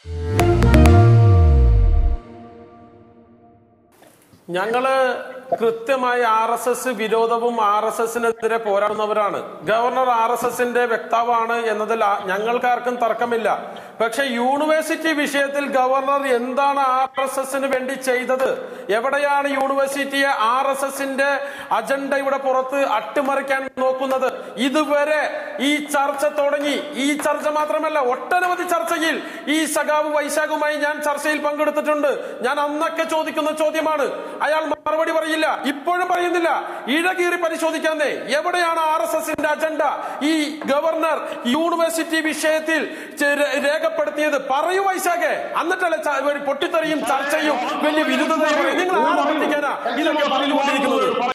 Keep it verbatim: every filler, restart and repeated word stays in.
ഞങ്ങള് കൃത്യമായി R S S വിരോധവും ആർ എസ് എസിനെതിരെ പോരാടുന്നവരാണ്. ഗവർണർ ആർ എസ് എസിന്റെ വക്താവാണ് എന്നതിൽ ഞങ്ങൾക്കാർക്കും തർക്കമില്ല. പക്ഷെ യൂണിവേഴ്സിറ്റി വിഷയത്തിൽ ഗവർണർ എന്താണ് ആർ എസ് എസിന് വേണ്ടി ചെയ്തത്? എവിടെയാണ് യൂണിവേഴ്സിറ്റിയെ ആർ എസ് എസിന്റെ അജണ്ടയുടെ പുറത്ത് അട്ടിമറിക്കാൻ നോക്കുന്നത്? ഇതുവരെ ഈ ചർച്ച തുടങ്ങി. ഈ ചർച്ച മാത്രമല്ല, ഒട്ടനവധി ചർച്ചയിൽ ഈ സഖാവ് വൈശാഖുമായി ഞാൻ ചർച്ചയിൽ പങ്കെടുത്തിട്ടുണ്ട്. ഞാൻ അന്നൊക്കെ ചോദിക്കുന്ന ചോദ്യമാണ്. അയാൾ മറുപടി പറയില്ല, ഇപ്പോഴും പറയുന്നില്ല. ഇഴകീറി പരിശോധിക്കാന്നേ. എവിടെയാണ് ആർ എസ് എസിന്റെ അജണ്ട ഈ ഗവർണർ യൂണിവേഴ്സിറ്റി വിഷയത്തിൽ രേഖപ്പെടുത്തിയത്? പറയൂ വൈശാഖെ. എന്നിട്ടല്ലേ പൊട്ടിത്തെറിയും ചർച്ചയും വലിയ വിരുദ്ധതയും. നിങ്ങൾ ആരെ പറ്റിക്കാനാ ഇതൊക്കെ പറഞ്ഞുകൊണ്ടിരിക്കുന്നത്?